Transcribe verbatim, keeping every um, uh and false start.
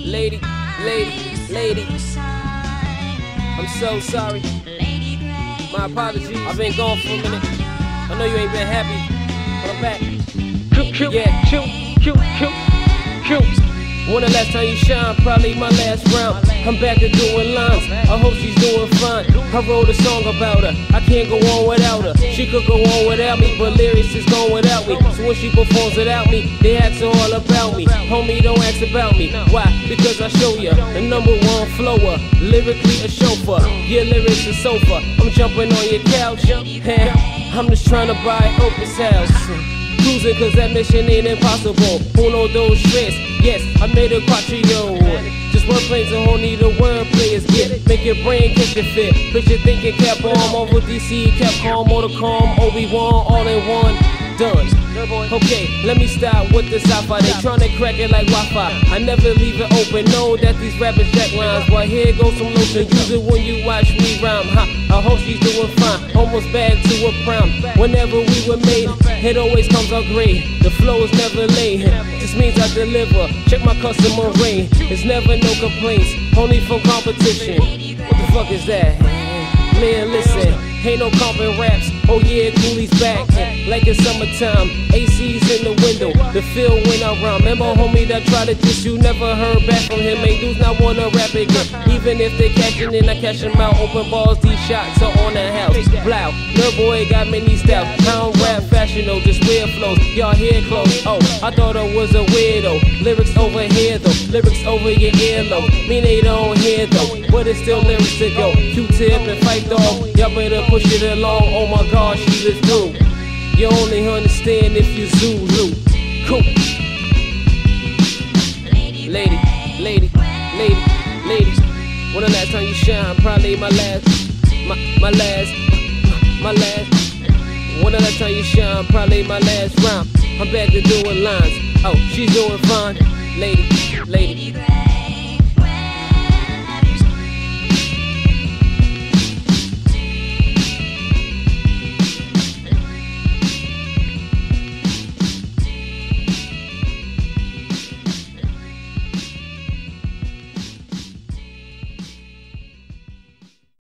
lady, lady, lady. I'm so sorry. My apologies. I've been gone for a minute. I know you ain't been happy, but I'm back. Cute, cute, yeah, cute, cute, cute, cute. When the last time you shine, probably my last round. I'm back to doing lines, I hope she's doing fine. I wrote a song about her, I can't go on without her. She could go on without me, but lyrics is going without me. So when she performs without me, they ask all about me. Homie, don't ask about me. Why? Because I show ya the number one flower, lyrically a chauffeur. Your lyrics a sofa, I'm jumping on your couch. Hey, I'm just trying to buy Opus house. Cruising cause that mission ain't impossible. Uno, those stress, yes, I made a quattro. Just wordplays and only the wordplay is get. Make your brain catch your fit. Picture thinking Capcom over D C, Capcom, Motorcom, Obi-Wan, all in one, done. Okay, let me start with the sci-fi. They tryna crack it like Wi-Fi. I never leave it open, know that these rappers jack lines. Well, here goes some lotion, use it when you watch me rhyme. Ha, I hope she's doing fine, almost back to a prime. Whenever we were made, it always comes out great. The flow is never late, just means I deliver. Check my customer rate, it's never no complaints, only from competition. What the fuck is that? Man, listen, ain't no comping raps. Oh yeah, Cooley's back, like it's summertime. A C's in the window, the feel when I rhyme. Remember homie that tried to diss you, never heard back from him. Ain't dudes not wanna rap again. Even if they catchin' in, I catch them out. Open balls, these shots are on the house. Blow, Nerd Boy got many styles. I don't rap fashion though, just weird flows. Y'all hear close, oh, I thought I was a weirdo. Lyrics over here though, lyrics over your earlobe. Mean they don't hear though, but it's still lyrics to go. Q-tip and Fight Dog, y'all better push it along. Oh my God, she was through. You only understand if you Zulu. Cool. Lady, lady, lady, lady. When the last time you shine, probably my last, my, my last, my last. When the last time you shine, probably my last rhyme. I'm back to doing lines. Oh, she's doing fine. Lady, lady.